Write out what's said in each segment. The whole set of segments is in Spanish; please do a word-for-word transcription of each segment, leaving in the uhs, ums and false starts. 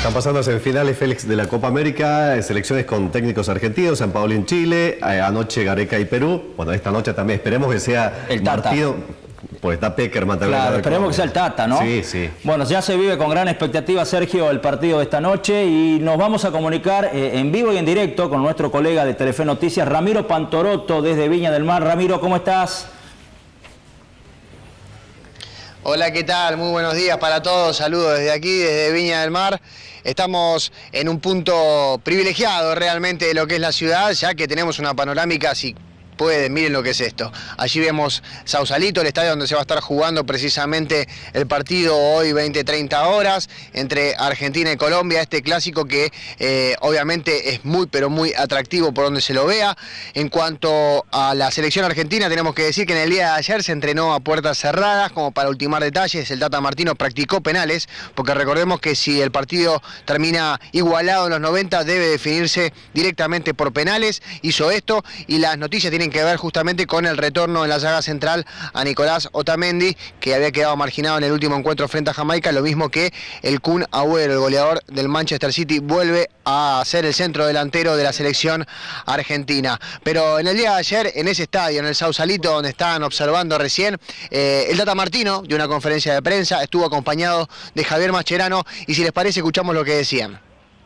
Están pasando a semifinales, Félix, de la Copa América, selecciones con técnicos argentinos, San Paolo en Chile, eh, anoche Gareca y Perú. Bueno, esta noche también esperemos que sea el partido. Pues está Peckerman también. Claro, esperemos que sea el Tata, ¿no? Sí, sí. Bueno, ya se vive con gran expectativa, Sergio, el partido de esta noche y nos vamos a comunicar eh, en vivo y en directo con nuestro colega de Telefe Noticias, Ramiro Pantorotto, desde Viña del Mar. Ramiro, ¿cómo estás? Hola, ¿qué tal? Muy buenos días para todos. Saludos desde aquí, desde Viña del Mar. Estamos en un punto privilegiado realmente de lo que es la ciudad, ya que tenemos una panorámica así. Pueden, miren lo que es esto. Allí vemos Sausalito, el estadio donde se va a estar jugando precisamente el partido hoy veinte treinta horas entre Argentina y Colombia, este clásico que eh, obviamente es muy pero muy atractivo por donde se lo vea. En cuanto a la selección argentina, tenemos que decir que en el día de ayer se entrenó a puertas cerradas, como para ultimar detalles. El Tata Martino practicó penales, porque recordemos que si el partido termina igualado en los noventa, debe definirse directamente por penales. Hizo esto y las noticias tienen que ver justamente con el retorno en la saga central a Nicolás Otamendi, que había quedado marginado en el último encuentro frente a Jamaica, lo mismo que el Kun Agüero, el goleador del Manchester City, vuelve a ser el centro delantero de la selección argentina. Pero en el día de ayer, en ese estadio, en el Sausalito, donde estaban observando recién, eh, el Tata Martino dio una conferencia de prensa, estuvo acompañado de Javier Mascherano, y si les parece, escuchamos lo que decían.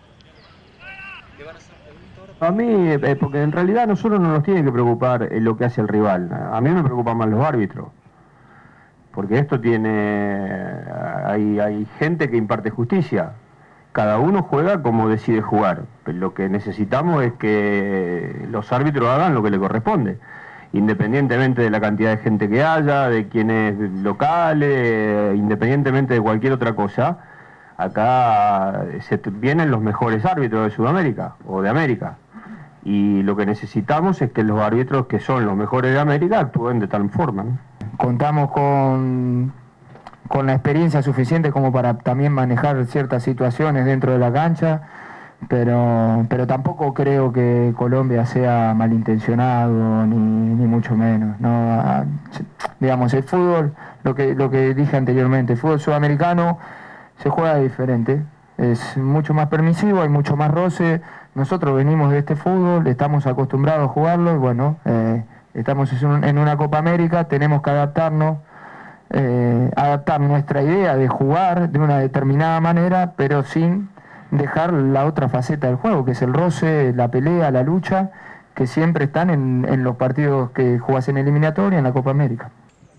A mí, eh, porque en realidad a nosotros no nos tiene que preocupar eh, lo que hace el rival. A mí me preocupan más los árbitros. Porque esto tiene... Hay, hay gente que imparte justicia. Cada uno juega como decide jugar. Pero lo que necesitamos es que los árbitros hagan lo que le corresponde. Independientemente de la cantidad de gente que haya, de quienes locales, independientemente de cualquier otra cosa, acá se vienen los mejores árbitros de Sudamérica o de América. Y lo que necesitamos es que los árbitros que son los mejores de América actúen de tal forma, ¿no? Contamos con, con la experiencia suficiente como para también manejar ciertas situaciones dentro de la cancha, pero, pero tampoco creo que Colombia sea malintencionado, ni, ni mucho menos, ¿no? Digamos, el fútbol, lo que, lo que dije anteriormente, el fútbol sudamericano se juega diferente, es mucho más permisivo, hay mucho más roce. Nosotros venimos de este fútbol, estamos acostumbrados a jugarlo y bueno, eh, estamos en una Copa América, tenemos que adaptarnos, eh, adaptar nuestra idea de jugar de una determinada manera, pero sin dejar la otra faceta del juego, que es el roce, la pelea, la lucha, que siempre están en, en los partidos que jugás en eliminatoria en la Copa América.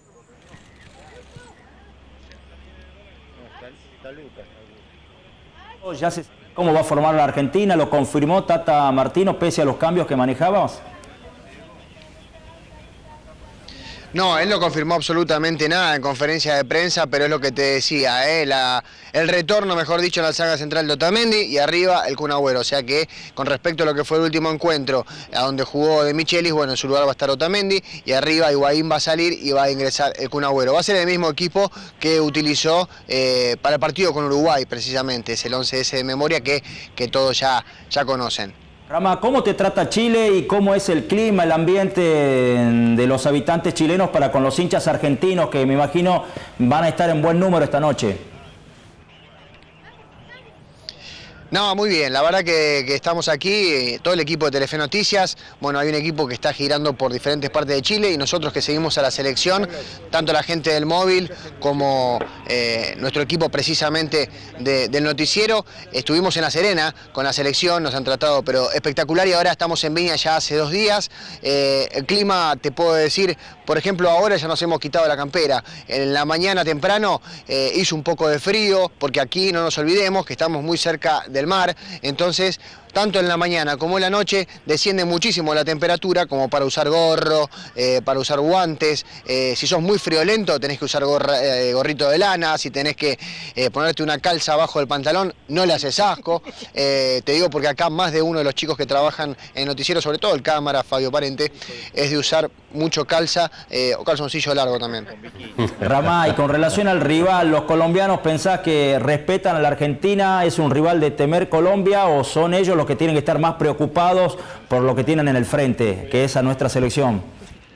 Ya se... ¿Cómo va a formar la Argentina? ¿Lo confirmó Tata Martino pese a los cambios que manejabas? No, él no confirmó absolutamente nada en conferencia de prensa, pero es lo que te decía, ¿eh? la, el retorno, mejor dicho, en la saga central de Otamendi y arriba el Kun Agüero. O sea que con respecto a lo que fue el último encuentro, a donde jugó De Michelis, bueno, en su lugar va a estar Otamendi y arriba Higuaín va a salir y va a ingresar el Kun Agüero. Va a ser el mismo equipo que utilizó eh, para el partido con Uruguay, precisamente. Es el once ese de memoria que, que todos ya, ya conocen. Rama, ¿cómo te trata Chile y cómo es el clima, el ambiente de los habitantes chilenos para con los hinchas argentinos que me imagino van a estar en buen número esta noche? No, muy bien, la verdad que, que estamos aquí, todo el equipo de Telefe Noticias. Bueno, hay un equipo que está girando por diferentes partes de Chile y nosotros que seguimos a la selección, tanto la gente del móvil como eh, nuestro equipo precisamente de, del noticiero. Estuvimos en La Serena con la selección, nos han tratado pero espectacular y ahora estamos en Viña ya hace dos días. Eh, el clima, te puedo decir, por ejemplo, ahora ya nos hemos quitado la campera. En la mañana temprano eh, hizo un poco de frío, porque aquí no nos olvidemos que estamos muy cerca de del mar, entonces tanto en la mañana como en la noche desciende muchísimo la temperatura como para usar gorro, eh, para usar guantes. Eh, si sos muy friolento tenés que usar gorra, eh, gorrito de lana, si tenés que eh, ponerte una calza abajo del pantalón no le haces asco. Eh, te digo porque acá más de uno de los chicos que trabajan en noticiero, sobre todo el cámara, Fabio Parente, es de usar mucho calza eh, o calzoncillo largo también. Ramá, y con relación al rival, ¿los colombianos pensás que respetan a la Argentina? ¿Es un rival de temer Colombia o son ellos los que tienen que estar más preocupados por lo que tienen en el frente, que es a nuestra selección?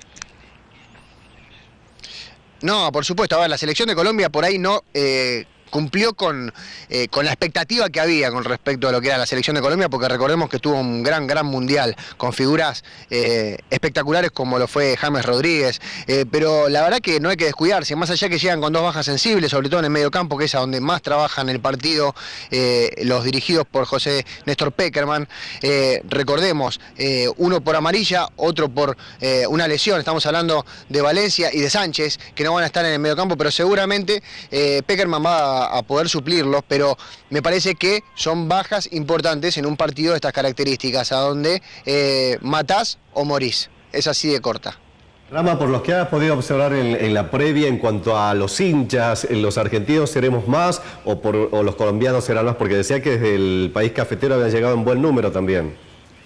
No, por supuesto, a ver, la selección de Colombia por ahí no... Eh, cumplió con, eh, con la expectativa que había con respecto a lo que era la selección de Colombia, porque recordemos que tuvo un gran, gran mundial con figuras eh, espectaculares como lo fue James Rodríguez, eh, pero la verdad que no hay que descuidarse, más allá que llegan con dos bajas sensibles, sobre todo en el medio campo, que es a donde más trabajan el partido eh, los dirigidos por José Néstor Pekerman. Eh, recordemos, eh, uno por amarilla, otro por eh, una lesión, estamos hablando de Valencia y de Sánchez, que no van a estar en el medio campo, pero seguramente eh, Pekerman va a, a poder suplirlos, pero me parece que son bajas importantes en un partido de estas características, a donde eh, matás o morís, es así de corta. Rama, por los que has podido observar en, en la previa en cuanto a los hinchas, ¿los argentinos seremos más o, por, o los colombianos serán más? Porque decía que desde el país cafetero habían llegado en buen número también.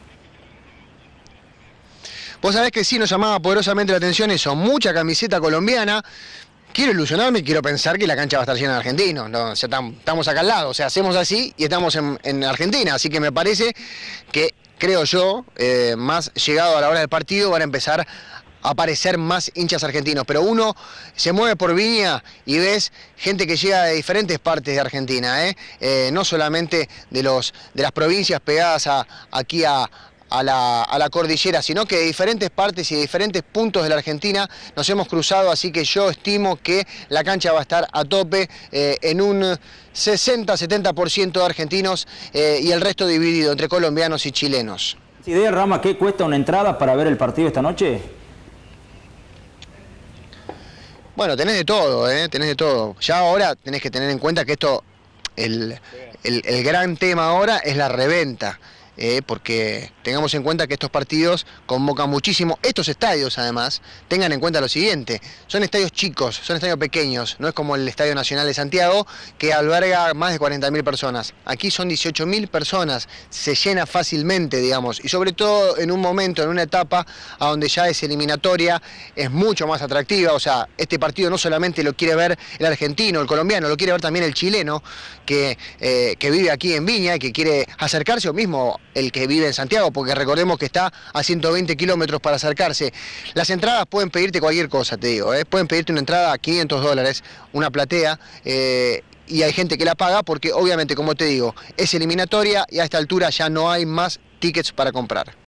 Vos sabés que sí nos llamaba poderosamente la atención eso, mucha camiseta colombiana. Quiero ilusionarme y quiero pensar que la cancha va a estar llena de argentinos, ¿no? O sea, tam, estamos acá al lado, o sea, hacemos así y estamos en, en Argentina, así que me parece que, creo yo, eh, más llegado a la hora del partido van a empezar a aparecer más hinchas argentinos, pero uno se mueve por Viña y ves gente que llega de diferentes partes de Argentina, ¿eh? Eh, no solamente de, los, de las provincias pegadas a, aquí a, a, la, a la cordillera, sino que de diferentes partes y de diferentes puntos de la Argentina nos hemos cruzado, así que yo estimo que la cancha va a estar a tope eh, en un sesenta a setenta por ciento de argentinos eh, y el resto dividido entre colombianos y chilenos. ¿Idea, Rama, qué cuesta una entrada para ver el partido esta noche? Bueno, tenés de todo, ¿eh? Tenés de todo. Ya ahora tenés que tener en cuenta que esto, el, el, el gran tema ahora es la reventa. Eh, porque tengamos en cuenta que estos partidos convocan muchísimo, estos estadios además, tengan en cuenta lo siguiente, son estadios chicos, son estadios pequeños, no es como el Estadio Nacional de Santiago que alberga más de cuarenta mil personas, aquí son dieciocho mil personas, se llena fácilmente, digamos, y sobre todo en un momento, en una etapa a donde ya es eliminatoria, es mucho más atractiva, o sea, este partido no solamente lo quiere ver el argentino, el colombiano, lo quiere ver también el chileno, que, eh, que vive aquí en Viña y que quiere acercarse, o mismo el que vive en Santiago, porque recordemos que está a ciento veinte kilómetros para acercarse. Las entradas pueden pedirte cualquier cosa, te digo, ¿eh? Pueden pedirte una entrada a quinientos dólares, una platea, eh, y hay gente que la paga porque obviamente, como te digo, es eliminatoria y a esta altura ya no hay más tickets para comprar.